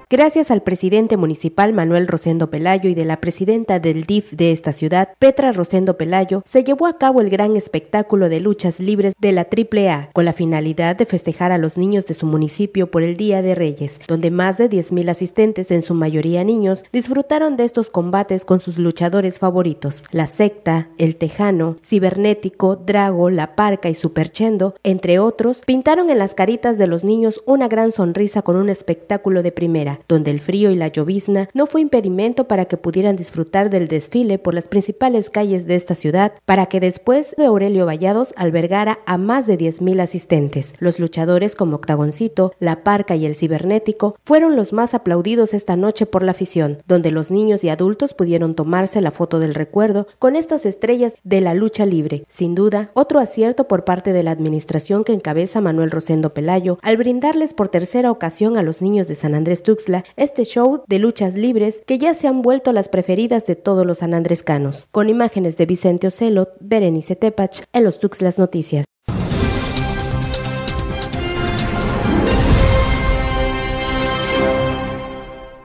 Gracias al presidente municipal Manuel Rosendo Pelayo y de la presidenta del DIF de esta ciudad, Petra Rosendo Pelayo, se llevó a cabo el gran espectáculo de luchas libres de la AAA, con la finalidad de festejar a los niños de su municipio por el Día de Reyes, donde más de 10,000 asistentes, en su mayoría niños, disfrutaron de estos combates con sus luchadores favoritos: La Secta, El Tejano, Cibernético, Drago, La Parca y Superchendo, entre otros, pintaron en las caritas de los niños una gran sonrisa con un espectáculo de primera, donde el frío y la llovizna no fue impedimento para que pudieran disfrutar del desfile por las principales calles de esta ciudad, para que después de Aurelio Vallados albergara a más de 10,000 asistentes. Los luchadores como Octagoncito, La Parca y el Cibernético fueron los más aplaudidos esta noche por la afición, donde los niños y adultos pudieron tomarse la foto del recuerdo con estas estrellas de la lucha libre. Sin duda, otro acierto por parte de la administración que encabeza Manuel Rosendo Pelayo al brindarles por tercera ocasión a los niños de San Andrés Tuxtla este show de luchas libres que ya se han vuelto las preferidas de todos los sanandrescanos. Con imágenes de Vicente Ocelot, Berenice Tepach, en los Tuxtlas Noticias.